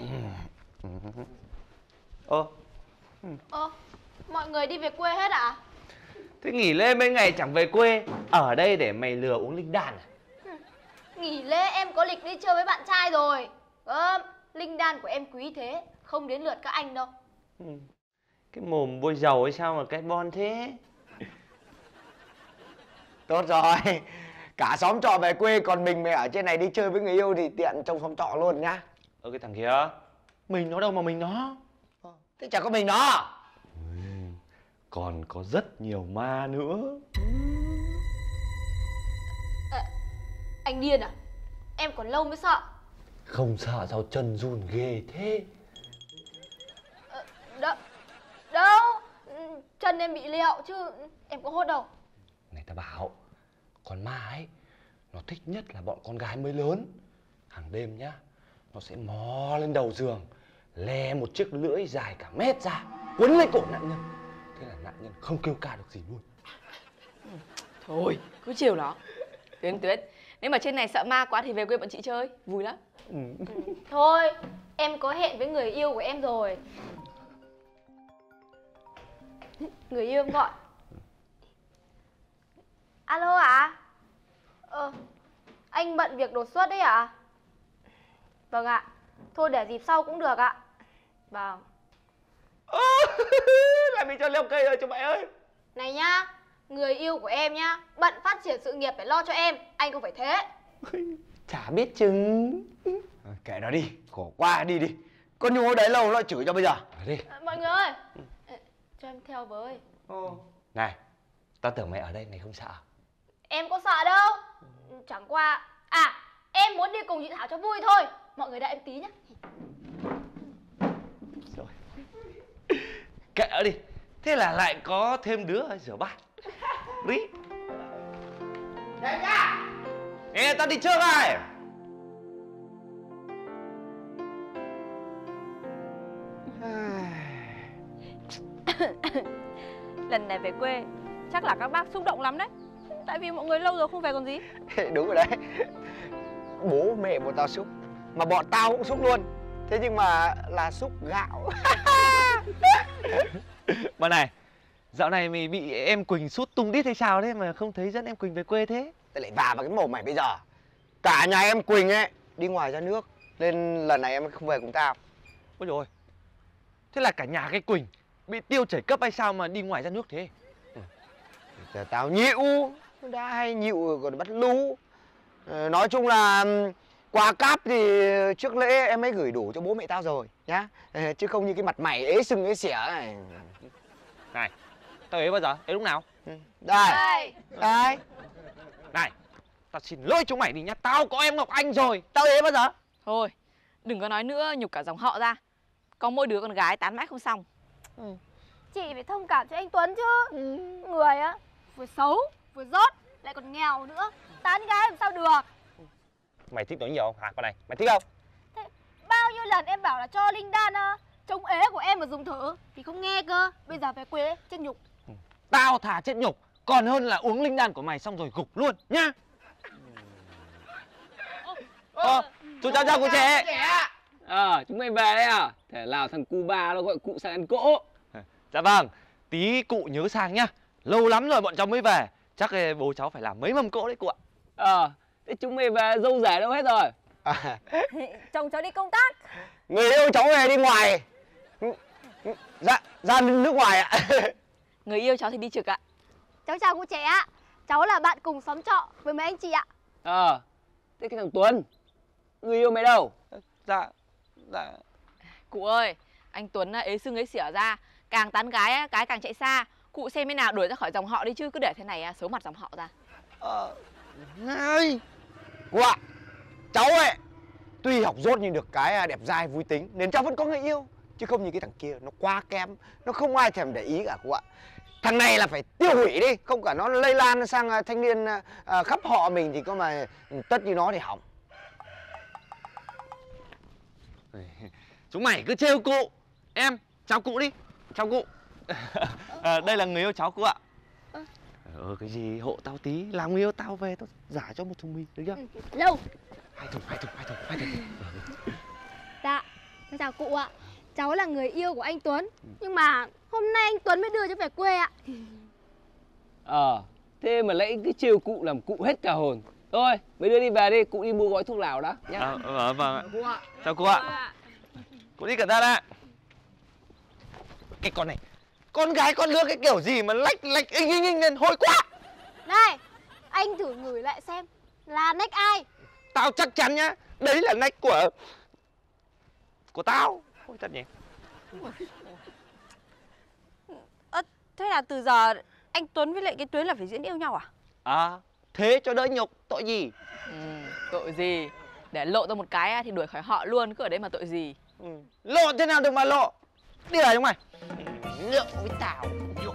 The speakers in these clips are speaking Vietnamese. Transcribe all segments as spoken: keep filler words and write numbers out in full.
Ơ Ơ, mọi người đi về quê hết ạ? À? Thế nghỉ lễ mấy ngày chẳng về quê, ở đây để mày lừa uống linh đan à? Nghỉ lễ em có lịch đi chơi với bạn trai rồi. Ơ, linh đan của em quý thế, không đến lượt các anh đâu. Ừ. Cái mồm bôi dầu hay sao mà cái bon thế? Tốt rồi. Cả xóm trọ về quê, còn mình mày ở trên này đi chơi với người yêu thì tiện trong xóm trọ luôn nhá. Ơ cái thằng kia, mình nó đâu mà mình nó. Thế chả có mình nó. Ừ, còn có rất nhiều ma nữa. À, anh điên à? Em còn lâu mới sợ. Không sợ sao chân run ghê thế? À, đâu, đâu, chân em bị lẹo chứ em có hốt đâu. Này ta bảo, con ma ấy, nó thích nhất là bọn con gái mới lớn. Hàng đêm nhá, nó sẽ mò lên đầu giường, lè một chiếc lưỡi dài cả mét ra, quấn lấy cổ nạn nhân. Thế là nạn nhân không kêu ca được gì luôn. Thôi, cứ chiều nó. Tuyến Tuyết, nếu mà trên này sợ ma quá thì về quê bọn chị chơi, vui lắm. Ừ. Ừ, thôi, em có hẹn với người yêu của em rồi. Người yêu em gọi. Alo ạ? À? Ờ, anh bận việc đột xuất đấy ạ? À? Vâng ạ. Thôi để dịp sau cũng được ạ. Vâng. Lại bị cho leo cây rồi chú mẹ ơi. Này nhá, người yêu của em nhá, bận phát triển sự nghiệp để lo cho em. Anh không phải thế. Chả biết chừng. À, kệ nó đi, khổ quá, đi đi. Con Nhung ở đấy lâu nó chửi cho bây giờ. Đi. À, mọi người ơi, cho em theo với. Ồ. Này, tao tưởng mày ở đây mày không sợ. Em có sợ đâu. Chẳng qua, à, em muốn đi cùng chị Thảo cho vui thôi. Mọi người đợi em tí nhé. Rồi. Kệ đi. Thế là lại có thêm đứa rửa bát. Đi. Đây nhá. Ê, tao đi trước rồi. Lần này về quê, chắc là các bác xúc động lắm đấy. Tại vì mọi người lâu rồi không về còn gì. Đúng rồi đấy. Bố mẹ bọn tao xúc, mà bọn tao cũng xúc luôn. Thế nhưng mà là xúc gạo. Mà này, dạo này mày bị em Quỳnh sút tung đít hay sao đấy mà không thấy dẫn em Quỳnh về quê thế? Tao lại vào vào cái mồm mày bây giờ. Cả nhà em Quỳnh ấy đi ngoài ra nước, nên lần này em không về cùng tao. Ôi dồi ôi. Thế là cả nhà cái Quỳnh bị tiêu chảy cấp hay sao mà đi ngoài ra nước thế? Ừ. Tao nhịu, đã hay nhịu còn bắt lú. Ờ, nói chung là quà cáp thì trước lễ em ấy gửi đủ cho bố mẹ tao rồi nhá. Ờ, chứ không như cái mặt mày ế sưng ế xỉa này. Này, tao ế bao giờ? Ế lúc nào? Ừ. Đây. Đây. Đây. Này, tao xin lỗi chúng mày đi nhá. Tao có em Ngọc Anh rồi. Tao ế bao giờ? Thôi, đừng có nói nữa, nhục cả dòng họ ra. Có mỗi đứa con gái tán mãi không xong. Ừ. Chị phải thông cảm cho anh Tuấn chứ. Ừ. Người á, vừa xấu, vừa dốt, lại còn nghèo nữa. Tán gái làm sao được. Mày thích nói nhiều không hả con này? Mày thích không? Thế bao nhiêu lần em bảo là cho linh đan à, chống ế của em mà dùng thử thì không nghe cơ. Bây giờ về quê chết nhục. Ừ. Tao thà chết nhục còn hơn là uống linh đan của mày xong rồi gục luôn nhá. Ờ, chú chào chào cô trẻ. Ờ, à, chúng mày về đây à? Thế nào thằng cu ba nó gọi cụ sang ăn cỗ. Dạ vâng, tí cụ nhớ sang nhá. Lâu lắm rồi bọn cháu mới về. Chắc bố cháu phải làm mấy mâm cỗ đấy cụ ạ. Ờ, à, thế chúng mày về dâu rẻ đâu hết rồi? À. Chồng cháu đi công tác. Người yêu cháu về đi ngoài. Ra, ra nước ngoài ạ. Người yêu cháu thì đi trực ạ. Cháu chào cô trẻ ạ. Cháu là bạn cùng xóm trọ với mấy anh chị ạ. Ờ, à, thế cái thằng Tuấn, người yêu mày đâu? Dạ, dạ. Cụ ơi, anh Tuấn ế sưng ế xỉa ra, càng tán gái cái càng chạy xa. Cụ xem thế nào đuổi ra khỏi dòng họ đi chứ cứ để thế này xấu mặt dòng họ ra. Ờ, này. Cô ạ, cháu ấy tuy học dốt nhưng được cái đẹp dai vui tính nên cháu vẫn có người yêu. Chứ không như cái thằng kia, nó quá kém, nó không ai thèm để ý cả cô ạ. Thằng này là phải tiêu hủy đi, không cả nó lây lan sang thanh niên à, khắp họ mình thì có mà tất như nó thì hỏng. Chúng mày cứ trêu cụ. Em, chào cụ đi. Chào cụ. À, đây là người yêu cháu cụ ạ. Ờ, cái gì hộ tao tí. Làm người yêu tao về tao giả cho một thùng mì, được chưa? Ừ, lâu. Hai thùng, hai thùng, hai thùng, hai thùng. Dạ, cháu chào cụ ạ. Cháu là người yêu của anh Tuấn. Nhưng mà hôm nay anh Tuấn mới đưa cháu về quê ạ. Ờ, thế mà lại cứ trêu cụ làm cụ hết cả hồn. Thôi, mấy đứa đi về đi, cụ đi mua gói thuốc lào đã nhá. À, vâng, vâng ạ. Cụ ạ. Chào cô ạ. Cô đi cẩn thận ạ. Cái con này, con gái con lứa cái kiểu gì mà lách lách inh inh inh lên hôi quá. Này, anh thử ngửi lại xem là nách ai. Tao chắc chắn nhá, đấy là nách của của tao. Ôi thật nhỉ. Ơ, thế là từ giờ anh Tuấn với lại cái Tuyến là phải diễn yêu nhau à? À, thế cho đỡ nhục, tội gì? Ừ, tội gì? Để lộ ra một cái thì đuổi khỏi họ luôn, cứ ở đấy mà tội gì? Ừ. Lộ thế nào được mà lộ? Đi ở trong mày. Lộ với tao. Lộ.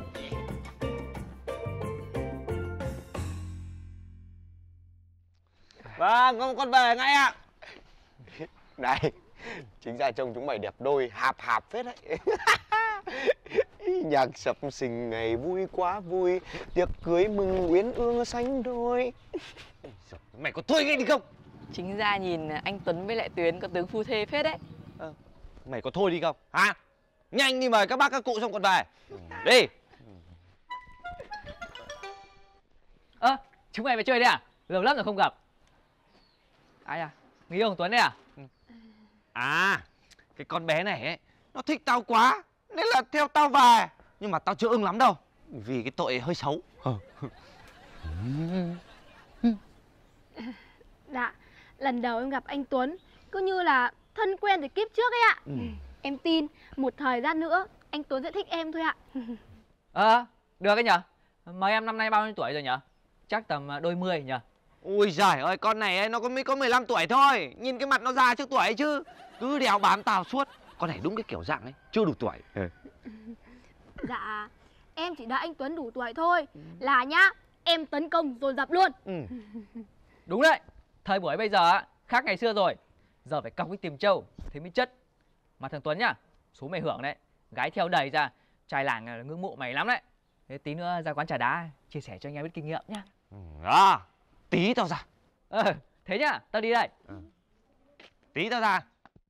Vâng, con con về ngay ạ. Này, chính ra trông chúng mày đẹp đôi, hạp hạp phết đấy. Nhạc sập sình ngày vui quá vui, tiệc cưới mừng uyên ương sánh đôi. Mày có thôi ngay đi không? Chính ra nhìn anh Tuấn với lại Tuyến có tướng phu thê phết đấy. À, mày có thôi đi không? Hả? Nhanh đi mời các bác các cụ xong còn về. Đi. Ơ, à, chúng mày về chơi đấy à? Lâu lắm rồi không gặp. Ai à? Người yêu của Tuấn đấy à? À, cái con bé này ấy, nó thích tao quá nên là theo tao về. Nhưng mà tao chưa ưng lắm đâu, vì cái tội hơi xấu. Dạ, lần đầu em gặp anh Tuấn cứ như là thân quen từ kiếp trước ấy ạ. Ừ. Em tin một thời gian nữa anh Tuấn sẽ thích em thôi ạ. Ờ, à, được ấy nhở? Mấy em năm nay bao nhiêu tuổi rồi nhở? Chắc tầm đôi mươi nhở? Ui giời ơi, con này ấy, nó có mới có mười lăm tuổi thôi. Nhìn cái mặt nó già trước tuổi ấy chứ. Cứ đèo bám tao suốt. Con này đúng cái kiểu dạng ấy, chưa đủ tuổi. Ừ. Dạ, em chỉ đợi anh Tuấn đủ tuổi thôi là nhá, em tấn công dồn dập luôn. Ừ. Đúng đấy, thời buổi bây giờ á, khác ngày xưa rồi. Giờ phải cọc cái tìm trâu, thế mới chất. Mà thằng Tuấn nhá, số mày hưởng đấy. Gái theo đầy ra, trai làng ngưỡng mộ mày lắm đấy. Thế tí nữa ra quán trà đá, chia sẻ cho anh em biết kinh nghiệm nhá. À, tí tao ra. Ờ, thế nhá, tao đi đây. Ừ. Tí tao ra.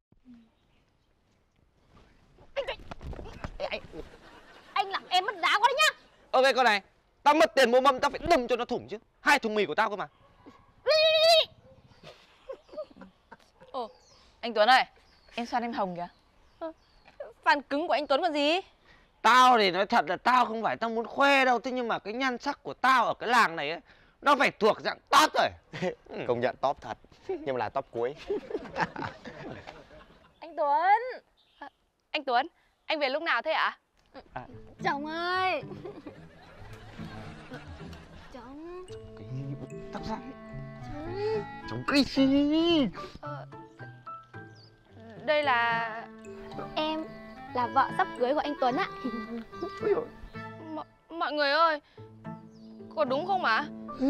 Anh làm em mất giá quá đấy nhá. Ok con này, tao mất tiền mua mâm tao phải đâm cho nó thủng chứ. Hai thùng mì của tao cơ mà. Ồ, anh Tuấn ơi, em xoan em hồng kìa. Phản cứng của anh Tuấn còn gì? Tao thì nói thật là tao không phải tao muốn khoe đâu. Thế nhưng mà cái nhan sắc của tao ở cái làng này ấy, nó phải thuộc dạng top rồi. Công nhận top thật, nhưng mà là top cuối. Anh Tuấn. À, anh Tuấn, anh về lúc nào thế ạ? À, Chồng ơi. Chồng. cái gì tao ra. Chồng. Chống cái gì? Ờ, đây là... Em là vợ sắp cưới của anh Tuấn ạ. M mọi người ơi, có đúng không ạ?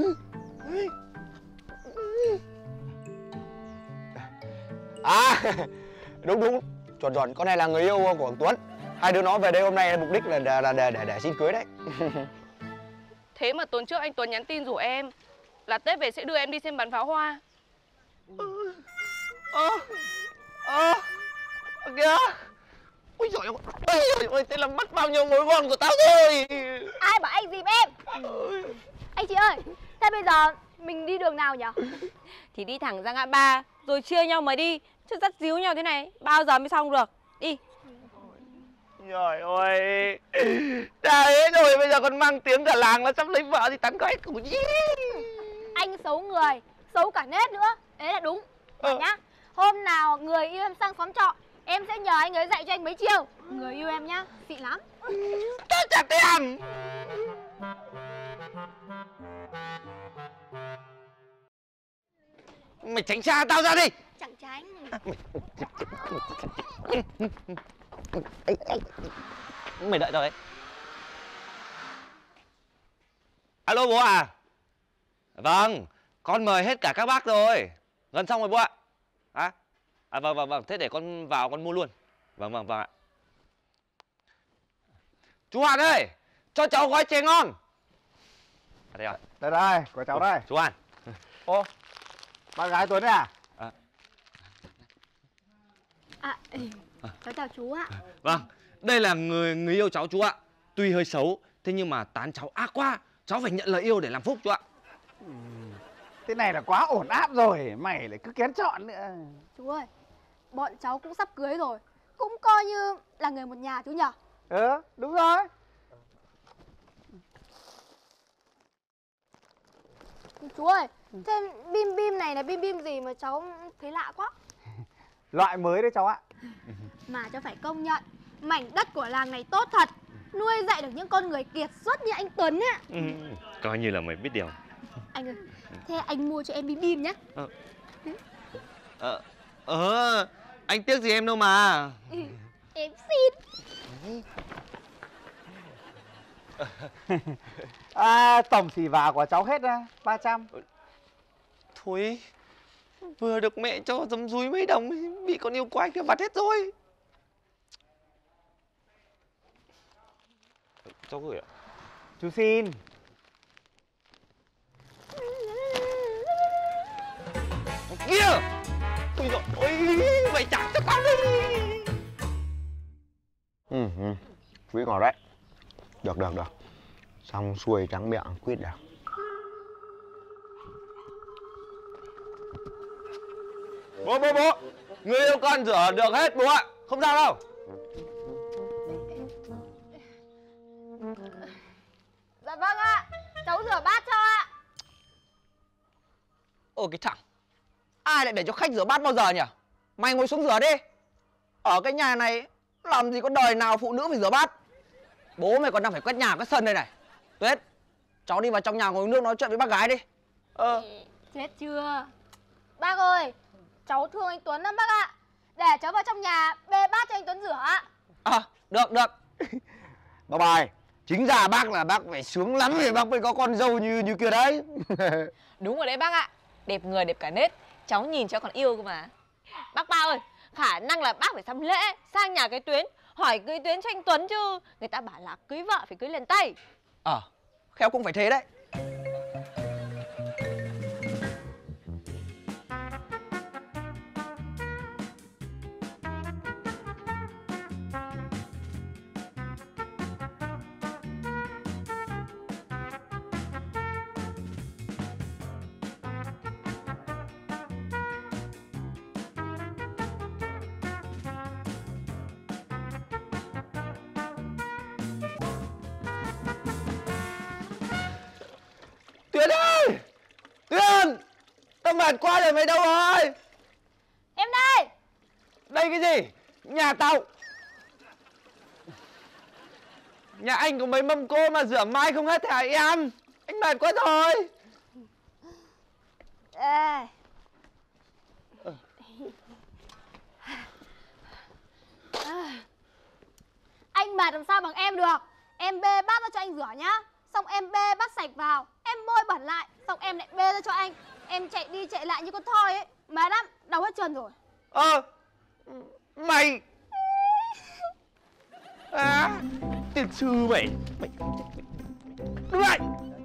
À, đúng đúng, chuẩn chuẩn, con này là người yêu của thằng Tuấn. Hai đứa nó về đây hôm nay mục đích là để để để, để, để xin cưới đấy. Thế mà tuần trước anh Tuấn nhắn tin rủ em là Tết về sẽ đưa em đi xem bắn pháo hoa. Ơ, ơ, kìa. Ôi giời ơi, ôi giời ơi, thế là mất bao nhiêu mối ngon của tao rồi. Ai bảo anh dìm em? Anh chị ơi, thế bây giờ mình đi đường nào nhỉ? Thì đi thẳng ra ngã ba rồi chia nhau mà đi. Chứ dắt díu nhau thế này bao giờ mới xong được. Đi. Trời ơi, đã thế rồi bây giờ còn mang tiếng cả làng là sắp lấy vợ thì tán gái của gì. Anh xấu người, xấu cả nết nữa. Đấy là đúng. Ờ. Nhá, hôm nào người yêu em sang xóm trọ, em sẽ nhờ anh ấy dạy cho anh mấy chiêu. Người yêu em nhá, xịn lắm. Tao chặt em. Mày tránh xa tao ra đi. Chẳng tránh. Mày đợi tao đấy. Alo bố à? Vâng, con mời hết cả các bác rồi. Gần xong rồi bố ạ. À, à vâng vâng vâng, thế để con vào con mua luôn. Vâng vâng vâng ạ. Chú Hoàn ơi, cho cháu gói chè ngon. À đây rồi. Đây đây, của cháu đây. Chú Hoàn. Ô, bác gái Tuấn đấy à? À, Cháu chào chú ạ. Vâng, đây là người người yêu cháu chú ạ. Tuy hơi xấu, thế nhưng mà tán cháu ác quá. Cháu phải nhận lời yêu để làm phúc chú ạ. Ừ. Thế này là quá ổn áp rồi, mày lại cứ kén chọn nữa. Chú ơi, bọn cháu cũng sắp cưới rồi, cũng coi như là người một nhà chú nhở. Ừ, đúng rồi. Chú ơi, thế bim bim này là bim bim gì mà cháu thấy lạ quá. Loại mới đấy cháu ạ. Mà cháu phải công nhận, mảnh đất của làng này tốt thật, nuôi dạy được những con người kiệt xuất như anh Tuấn á. Ừ, coi như là mày biết điều. Anh ơi, thế anh mua cho em bim bim nhé. Ờ, ờ, ờ anh tiếc gì em đâu mà. Ừ, em xin. À, tổng xỉ vả của cháu hết ra ba trăm. Thôi, vừa được mẹ cho dấm dúi mấy đồng, bị con yêu quái kia vặt hết rồi. Cháu gửi ạ. Chú xin. Kia, ôi dồi ôi, mày trả cho tao đi. Ừ, ừ. Quý ngọt đấy. Được, được, được. Xong xuôi trắng miệng quyết được. Bố, bố, bố, người yêu con rửa được hết bố ạ, không sao đâu. Dạ vâng ạ, cháu rửa bát cho ạ. Ôi cái thằng, ai lại để cho khách rửa bát bao giờ nhỉ? Mày ngồi xuống rửa đi. Ở cái nhà này làm gì có đời nào phụ nữ phải rửa bát. Bố mày còn đang phải quét nhà quét sân đây này. Tuyết, cháu đi vào trong nhà ngồi uống nước nói chuyện với bác gái đi. Ờ. Chết chưa? Bác ơi, cháu thương anh Tuấn lắm bác ạ. Để cháu vào trong nhà bê bát cho anh Tuấn rửa ạ. À, được, được. Bye bye. Chính ra bác là bác phải sướng lắm vì bác mới có con dâu như như kia đấy. Đúng rồi đấy bác ạ. Đẹp người đẹp cả nết. Cháu nhìn cháu còn yêu cơ mà. Bác Ba ơi, khả năng là bác phải xăm lễ sang nhà cái Tuyến, hỏi cưới Tuyến cho anh Tuấn chứ. Người ta bảo là cưới vợ phải cưới liền tay. Ờ, à, khéo cũng phải thế đấy. Tuyến ơi! Tuyến! Tao mệt quá rồi, mày đâu rồi? Em đây! Đây cái gì? Nhà tao! Nhà anh có mấy mâm cô mà rửa mãi không hết hả em? Anh mệt quá rồi! Ê. Anh mệt làm sao bằng em được. Em bê bát ra cho anh rửa nhá. Xong em bê bát sạch vào, em bôi bẩn lại, xong em lại bê ra cho anh. Em chạy đi chạy lại như con thoi ấy, mệt lắm, đau hết chân rồi. Ờ, mày... À, tiền sư mày, mày... Đứng lại!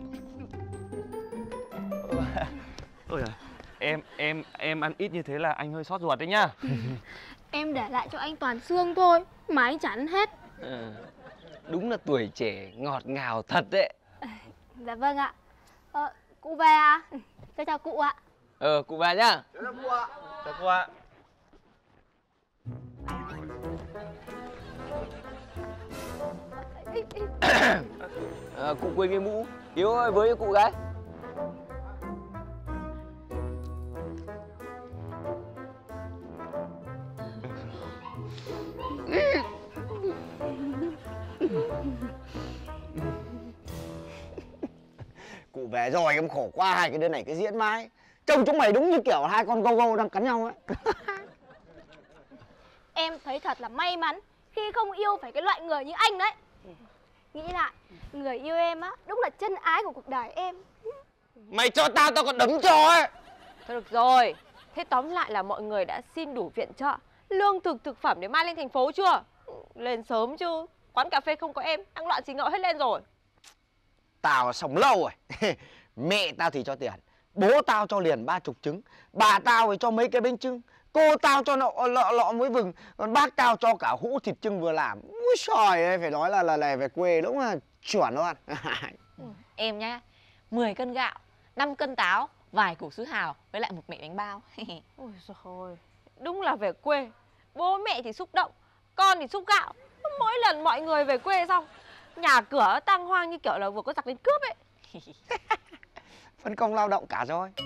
Ôi giời, em, em, em ăn ít như thế là anh hơi sót ruột đấy nhá. Em để lại cho anh toàn xương thôi, mà anh chả ăn hết. À, đúng là tuổi trẻ ngọt ngào thật đấy. Dạ vâng ạ. Ờ, cụ về à? Cháu chào cụ ạ. Ờ, cụ về nhá. Chào cụ ạ. Chào cụ ạ. À, cụ quên cái mũ. Hiếu ơi, với cho cụ cái. Cụ về rồi em khổ quá, hai cái đứa này cái diễn mãi. Trông chúng mày đúng như kiểu hai con gâu gâu đang cắn nhau ấy. Em thấy thật là may mắn khi không yêu phải cái loại người như anh đấy. Nghĩ lại, người yêu em á, đúng là chân ái của cuộc đời em. Mày cho tao, tao còn đấm cho ấy. Thôi được rồi. Thế tóm lại là mọi người đã xin đủ viện trợ, lương thực, thực phẩm để mai lên thành phố chưa? Lên sớm chứ. Quán cà phê không có em, ăn loạn xì ngọ hết lên rồi. Tao sống lâu rồi. Mẹ tao thì cho tiền, bố tao cho liền ba chục trứng, bà tao thì cho mấy cái bánh trưng, Cô tao cho nọ lọ lọ muối vừng, còn bác tao cho cả hũ thịt chưng vừa làm. Úi trời ơi, phải nói là là là về quê đúng là chuẩn luôn. Em nhá, mười cân gạo, năm cân táo, vài củ sứ hào với lại một mẹ bánh bao. Ôi giời ơi, đúng là về quê. Bố mẹ thì xúc động, con thì xúc gạo. Mỗi lần mọi người về quê xong, nhà cửa tang hoang như kiểu là vừa có giặc đến cướp ấy. Phân công lao động cả rồi.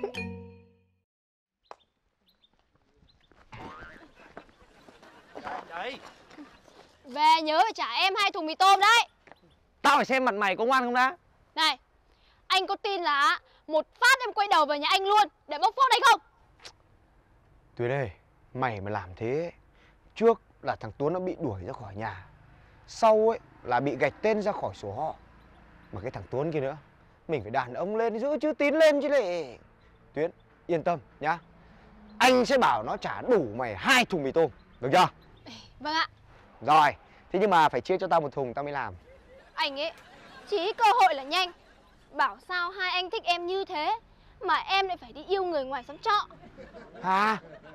Về nhớ phải trả em hai thùng mì tôm đấy. Tao phải xem mặt mày có ngoan không đã. Này, anh có tin là một phát em quay đầu về nhà anh luôn để bóc phốt anh không? Tuyến ơi, mày mà làm thế, trước là thằng Tuấn nó bị đuổi ra khỏi nhà, sau ấy là bị gạch tên ra khỏi số họ. Mà cái thằng Tuấn kia nữa, mình phải đàn ông lên, giữ chữ tín lên chứ lệ. Tuyến, yên tâm nhá. Anh sẽ bảo nó trả đủ mày hai thùng mì tôm, được chưa? Vâng ạ. Rồi, thế nhưng mà phải chia cho tao một thùng tao mới làm. Anh ấy chỉ cơ hội là nhanh. Bảo sao hai anh thích em như thế mà em lại phải đi yêu người ngoài xóm trọ. Hả?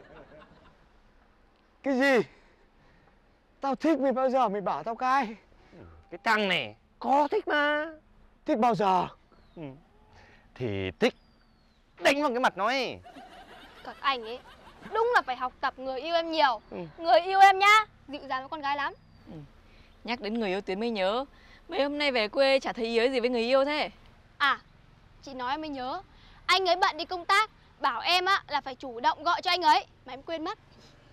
Cái gì? Tao thích mày bao giờ mày bảo tao cai? Cái thằng này Có thích mà. Thích bao giờ? ừ. Thì thích đánh vào cái mặt nó ấy. Các anh ấy đúng là phải học tập người yêu em nhiều. Ừ. Người yêu em nhá, dịu dàng với con gái lắm. Nhắc đến người yêu Tuyến mới nhớ, mấy hôm nay về quê chả thấy ý ới gì với người yêu thế. À, chị nói em mới nhớ, anh ấy bận đi công tác, bảo em á là phải chủ động gọi cho anh ấy mà em quên mất.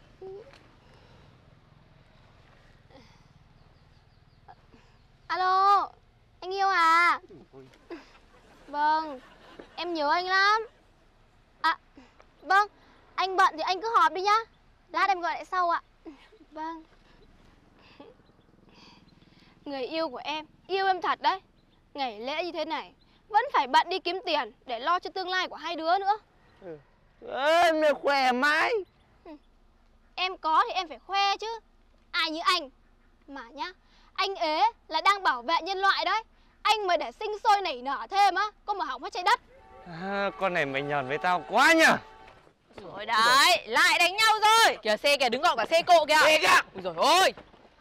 Alo, anh yêu à? Vâng, em nhớ anh lắm. À, vâng, anh bận thì anh cứ họp đi nhá. Lát em gọi lại sau ạ. Vâng. Người yêu của em, yêu em thật đấy. Ngày lễ như thế này, vẫn phải bận đi kiếm tiền để lo cho tương lai của hai đứa nữa. Ừ. Em này khỏe mãi. Em có thì em phải khoe chứ. Ai như anh. Mà nhá, anh ế là đang bảo vệ nhân loại đấy. Anh mà để sinh sôi nảy nở thêm á, có mà hỏng hết trái đất. À, con này mày nhờn với tao quá nhờ. Rồi đấy, lại đánh nhau rồi. Kìa xe kìa, đứng gọn cả xe cộ kìa. Ê kìa. Ôi giời ơi.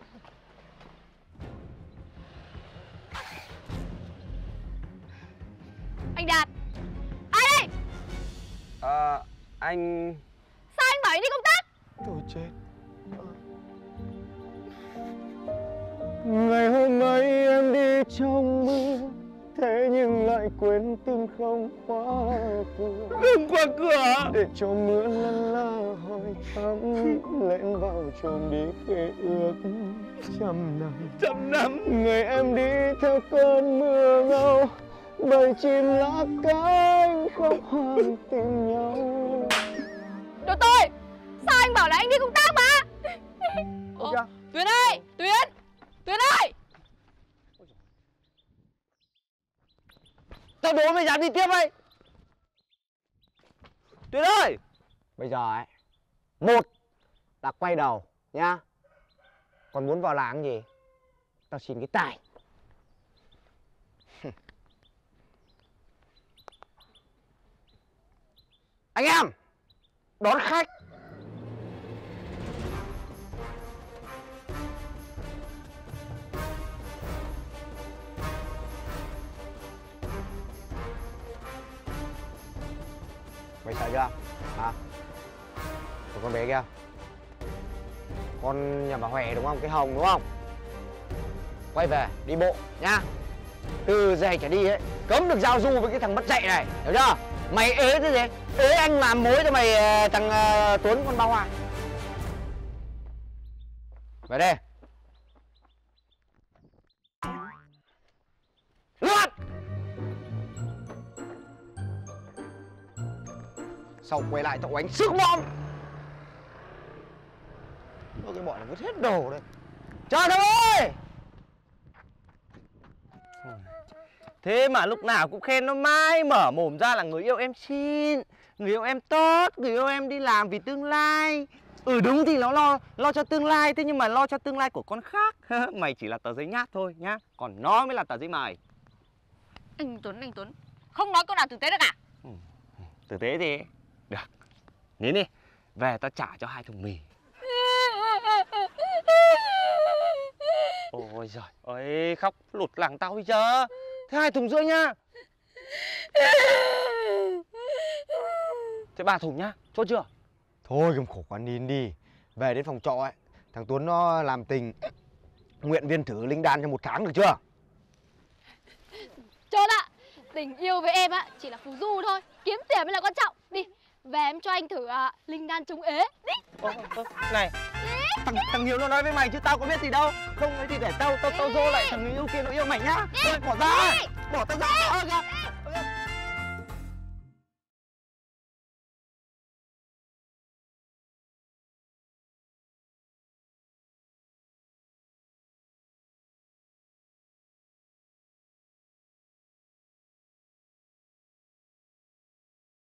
Anh Đạt. Ai đây? À, anh... Sao anh bảo anh đi công tác? Tôi chết. Ngày hôm ấy em đi trong mưa, thế nhưng lại quên tim không khóa cửa. Đừng qua cửa. Để cho mưa lăn la hỏi thăm, lẻn vào chốn đi khê ước trăm năm. Trăm năm. Ngày em đi theo cơn mưa ngâu, bầy chim lá cánh khóc hoang tìm nhau. Đồ tôi. Sao anh bảo là anh đi công tác mà? Ôi kìa. Tuyến ơi, Tuyến. Tuyến ơi. Tao đố mày dám đi tiếp ấy. Tuyến ơi. Bây giờ ấy, một là quay đầu nhá. Còn muốn vào làng gì, tao xin cái tài. Anh em đón khách. Mày sợ chưa? Hả? Của con bé kia. Con nhà bà Huệ đúng không? Cái Hồng đúng không? Quay về đi bộ nhá. Từ giờ trở đi ấy, cấm được giao du với cái thằng mất dạy này, hiểu chưa? Mày ế thế gì? Ế anh làm mối cho mày thằng uh, Tuấn con bao hoa. Về đây. Lượt. Sau quay lại tao đánh sức bom. Nó cái bọn này vứt hết đồ đây. Chờ thôi ơi. Thế mà lúc nào cũng khen nó mãi, mở mồm ra là người yêu em xinh, người yêu em tốt, người yêu em đi làm vì tương lai. Ừ đúng thì nó lo lo cho tương lai, thế nhưng mà lo cho tương lai của con khác. Mày chỉ là tờ giấy nháp thôi nhá, còn nó mới là tờ giấy mời. Anh Tuấn, anh Tuấn, không nói câu nào tử tế được à? Tử tế thì được. Nhìn đi, Về tao trả cho hai thùng mì. Ôi giời ơi, khóc lụt lẳng tao bây giờ. Thế hai thùng rưỡi nhá. Thế ba thùng nhá, chốt chưa? Thôi cầm khổ quá nín đi. Về đến phòng trọ ấy, thằng Tuấn nó làm tình nguyện viên thử linh đan trong một tháng được chưa? Chốt ạ. Tình yêu với em á chỉ là phù du thôi, kiếm tiền mới là quan trọng. Đi, về em cho anh thử uh, linh đan chống ế. Đi. Ơ, ơ, này, thằng thằng Hiếu nó nói với mày chứ tao có biết gì đâu. Không ấy thì để tao tao tao dô lại thằng người yêu kia nó yêu mày nhá. Thôi bỏ ra, bỏ tao ra. Ơ kìa.